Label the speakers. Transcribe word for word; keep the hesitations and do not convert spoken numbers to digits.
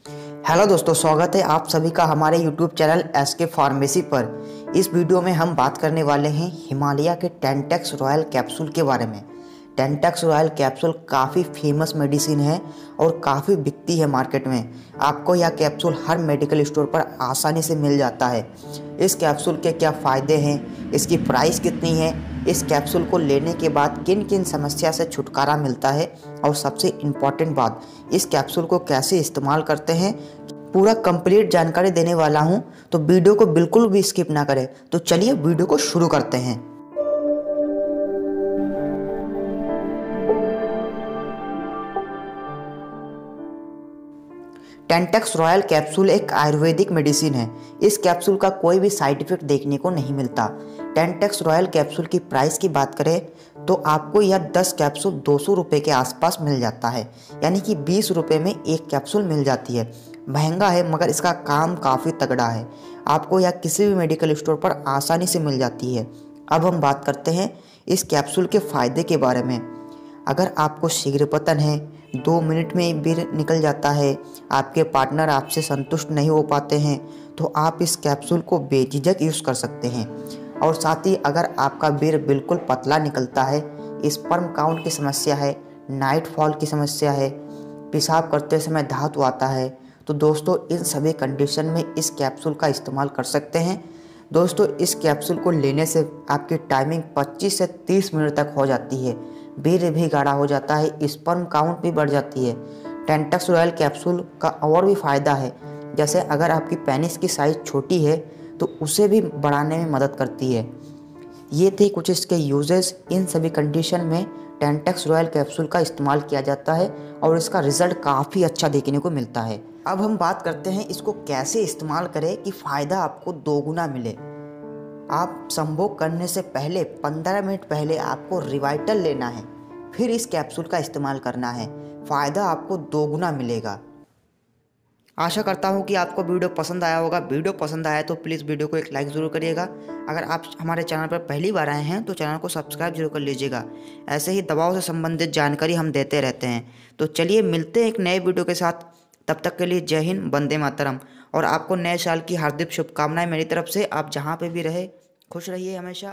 Speaker 1: Hello दोस्तों, स्वागत है आप सभी का हमारे YouTube channel S K pharmacy पर। इस वीडियो में हम बात करने वाले हैं हिमालय के टेंटेक्स रॉयल कैप्सूल के बारे में। टेंटेक्स रॉयल कैप्सूल काफ़ी फेमस मेडिसिन है और काफ़ी बिकती है मार्केट में। आपको यह कैप्सूल हर मेडिकल स्टोर पर आसानी से मिल जाता है। इस कैप्सूल के क्या फ़ायदे हैं, इसकी प्राइस कितनी है, इस कैप्सूल को लेने के बाद किन किन समस्या से छुटकारा मिलता है और सबसे इम्पॉर्टेंट बात, इस कैप्सूल को कैसे इस्तेमाल करते हैं, पूरा कंप्लीट जानकारी देने वाला हूं। तो वीडियो को बिल्कुल भी स्किप ना करें। तो चलिए वीडियो को शुरू करते हैं। टेंटेक्स रॉयल कैप्सूल एक आयुर्वेदिक मेडिसिन है। इस कैप्सूल का कोई भी साइड इफेक्ट देखने को नहीं मिलता। टेंटेक्स रॉयल कैप्सूल की प्राइस की बात करें तो आपको यह दस कैप्सूल दो सौ रुपये के आसपास मिल जाता है, यानी कि बीस रुपये में एक कैप्सूल मिल जाती है। महंगा है मगर इसका काम काफ़ी तगड़ा है। आपको यह किसी भी मेडिकल स्टोर पर आसानी से मिल जाती है। अब हम बात करते हैं इस कैप्सूल के फ़ायदे के बारे में। अगर आपको शीघ्र पतन है, दो मिनट में बीर निकल जाता है, आपके पार्टनर आपसे संतुष्ट नहीं हो पाते हैं, तो आप इस कैप्सूल को बेझिझक यूज़ कर सकते हैं। और साथ ही अगर आपका बीर बिल्कुल पतला निकलता है, स्पर्म काउंट की समस्या है, नाइट फॉल की समस्या है, पेशाब करते समय धातु आता है, तो दोस्तों इन सभी कंडीशन में इस कैप्सूल का इस्तेमाल कर सकते हैं। दोस्तों इस कैप्सूल को लेने से आपकी टाइमिंग पच्चीस से तीस मिनट तक हो जाती है, वीर्य भी गाढ़ा हो जाता है, स्पर्म काउंट भी बढ़ जाती है। टेंटेक्स रॉयल कैप्सूल का और भी फ़ायदा है, जैसे अगर आपकी पेनिस की साइज़ छोटी है तो उसे भी बढ़ाने में मदद करती है। ये थे कुछ इसके यूजेस। इन सभी कंडीशन में टेंटेक्स रॉयल कैप्सूल का इस्तेमाल किया जाता है और इसका रिजल्ट काफ़ी अच्छा देखने को मिलता है। अब हम बात करते हैं इसको कैसे इस्तेमाल करें कि फ़ायदा आपको दोगुना मिले। आप संभोग करने से पहले पंद्रह मिनट पहले आपको रिवाइटल लेना है, फिर इस कैप्सूल का इस्तेमाल करना है। फ़ायदा आपको दोगुना मिलेगा। आशा करता हूँ कि आपको वीडियो पसंद आया होगा। वीडियो पसंद आया तो प्लीज़ वीडियो को एक लाइक ज़रूर करिएगा। अगर आप हमारे चैनल पर पहली बार आए हैं तो चैनल को सब्सक्राइब जरूर कर लीजिएगा। ऐसे ही दवाओं से संबंधित जानकारी हम देते रहते हैं। तो चलिए मिलते हैं एक नए वीडियो के साथ। तब तक के लिए जय हिंद, वंदे मातरम। और आपको नए साल की हार्दिक शुभकामनाएं मेरी तरफ से। आप जहाँ पे भी रहे खुश रहिए हमेशा।